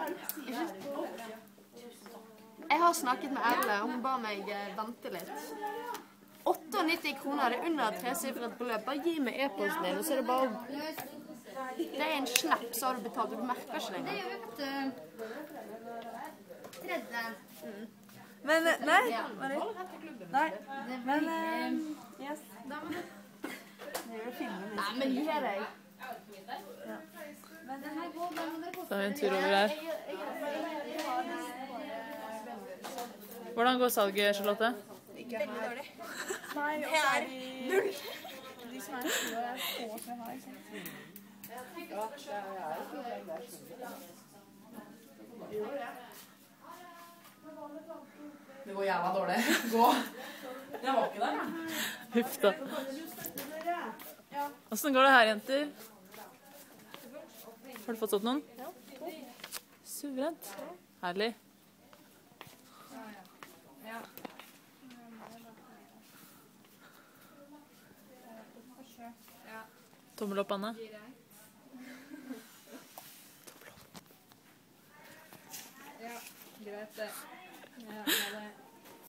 Jeg har snakket med Erle, og hun ba meg vente litt. 98 kroner, det er under et tresifret beløp. Bare gi meg e-posten din, og så er det bare... Det er en snapp, så har du betalt, og du merker ikke det. Det gjør vi, vet du. Tredje. Men, nei, nei, men, yes. Nei, men gi deg. Så har vi en tur over her. Hvordan går salget, Charlotte? Veldig dårlig. Nei, og så er de null. De som er få som jeg har, ikke sant? Det går jævla dårlig. Gå. Jeg var ikke der, da. Huff da. Hvordan går det her, jenter? Har du fått opp noen? Ja. Suverent. Herlig. Tommel opp, Anne. Ja, greit det. Ja.